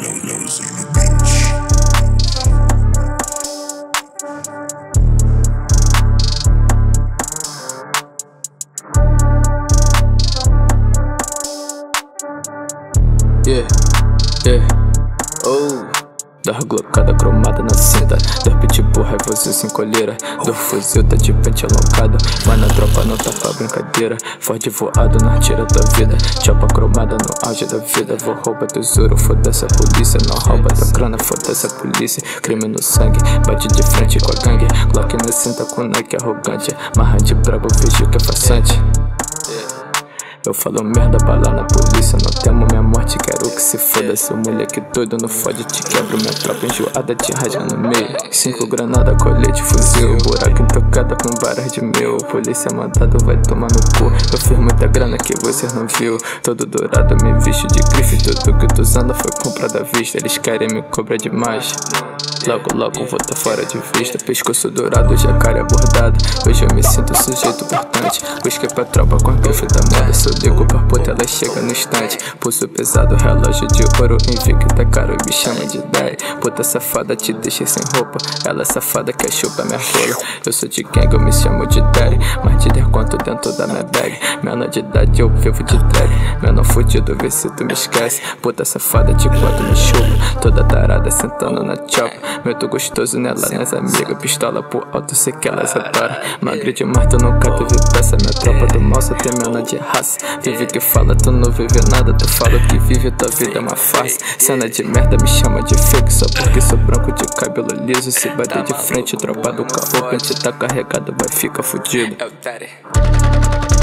Levels in the beach. Dar glocada cromada na cinta, dar pitbull raivoso sem colheira, do fuzil tá de pente alongado, mas na tropa não tá pra brincadeira. Forte voado não tira da vida, chopa cromada no auge da vida. Vou roubar tesouro, foda-se a polícia, não rouba tua grana, foda-se a polícia. Crime no sangue, bate de frente com a gangue, Glock na cinta com Nike arrogante, marra de brabo, vejo que é façante. Eu falo merda, bala na polícia, não temo minha morte, quero que se foda. Seu moleque doido não fode, te quebro, minha tropa enjoada te rasga no meio. 5 granada, colete, fuzil, buraco intocada com varas de mil. Polícia mandado vai tomar no cu, eu fiz muita grana que você não viu. Todo dourado, me visto de grife, tudo que tu usando foi comprado à vista. Eles querem me cobrar demais, logo vou tá fora de vista. Pescoço dourado, jacaré bordado, hoje eu me sinto sujeito importante. Busquei pra tropa com a grife da moda, se eu ligo pra puta ela chega no instante. Pulso pesado, relógio de ouro, invicta caro, me chama de Daddy. Puta safada te deixei sem roupa, ela safada quer chupar minha rola. Eu sou de gang, eu me chamo de Daddy, mas te der quanto dentro da minha bag. Menor de idade eu vivo de drag, menor fudido, vê se tu me esquece. Puta safada te quanto me chupa, toda tarada sentando na chopa. Meto gostoso nela, nas amigas, pistola pro alto, sei que elas adoram. Magre de mar, tu nunca teve peça, minha tropa do mal só tem menor de raça. Vive que fala, tu não vive nada, tu fala que vive, tua vida é uma farsa. Cena de merda, me chama de fake, só porque sou branco de cabelo liso. Se bater de frente, tropa do carro, pente tá carregado, vai ficar fudido.